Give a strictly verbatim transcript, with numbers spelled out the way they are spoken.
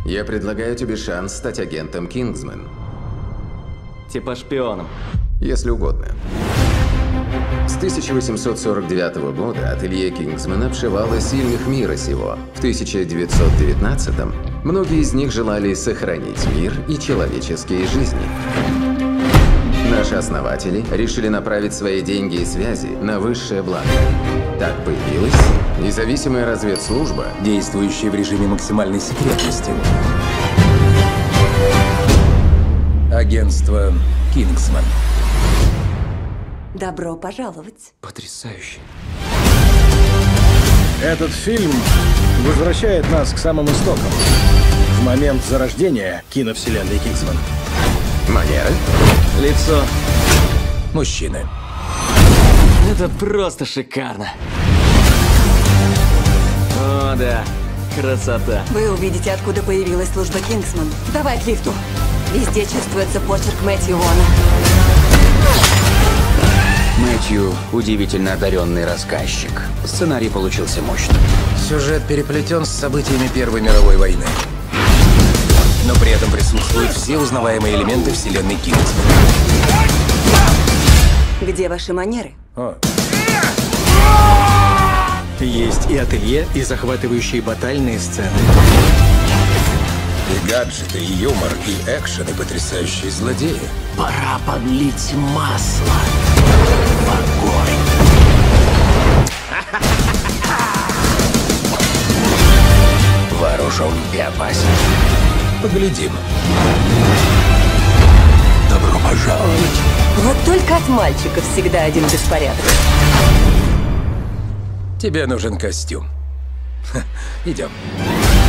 Я предлагаю тебе шанс стать агентом Кингсмен. Типа шпионом. Если угодно. С тысяча восемьсот сорок девятого года ателье Кингсмена обшивало сильных мира сего. В тысяча девятьсот девятнадцатом многие из них желали сохранить мир и человеческие жизни. Наши основатели решили направить свои деньги и связи на высшее благо. Так появилась независимая разведслужба, действующая в режиме максимальной секретности. Агентство Кингсмен. Добро пожаловать. Потрясающе. Этот фильм возвращает нас к самым истокам. В момент зарождения киновселенной Кингсмен. манеры, Лицо. Мужчины. Это просто шикарно. О, да. Красота. Вы увидите, откуда появилась служба Кингсмен. Давай к лифту. Везде чувствуется почерк Мэтью Вона. Мэтью – удивительно одаренный рассказчик. Сценарий получился мощным. Сюжет переплетен с событиями Первой мировой войны. Но при этом присутствуют все узнаваемые элементы вселенной Кингсмен. Где ваши манеры? О. Есть и ателье, и захватывающие батальные сцены. И гаджеты, и юмор, и экшен, и потрясающие злодеи. Пора подлить масло в огонь. Вооружен и опасен. Поглядим. Добро пожаловать. Вот только от мальчиков всегда один беспорядок. Тебе нужен костюм. Ха, идем.